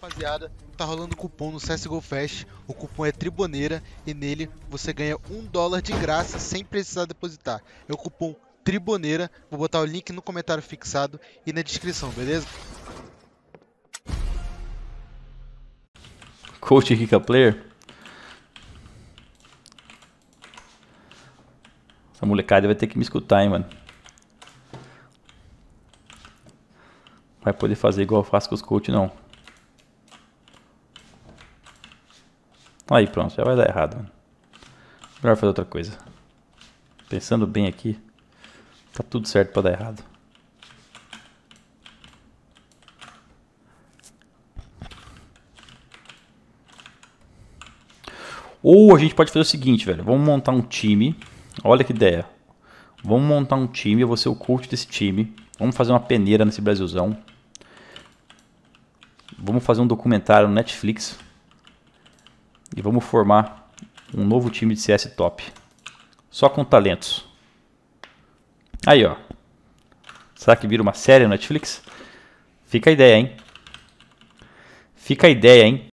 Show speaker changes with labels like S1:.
S1: rapaziada, tá rolando cupom no CSGO Fest, o cupom é Triboneira e nele você ganha $1 de graça sem precisar depositar. É o cupom Triboneira, vou botar o link no comentário fixado e na descrição, beleza?
S2: Coach Rica Player. Essa molecada vai ter que me escutar, hein, mano. Vai poder fazer igual eu faço com os coach, não. Aí, pronto, já vai dar errado, mano. Melhor fazer outra coisa. Pensando bem aqui, tá tudo certo pra dar errado. Ou a gente pode fazer o seguinte, velho. Vamos montar um time. Olha que ideia. Vamos montar um time, eu vou ser o coach desse time. Vamos fazer uma peneira nesse Brasilzão. Vamos fazer um documentário no Netflix. E vamos formar um novo time de CS top. Só com talentos. Aí, ó. Será que vira uma série no Netflix? Fica a ideia, hein? Fica a ideia, hein?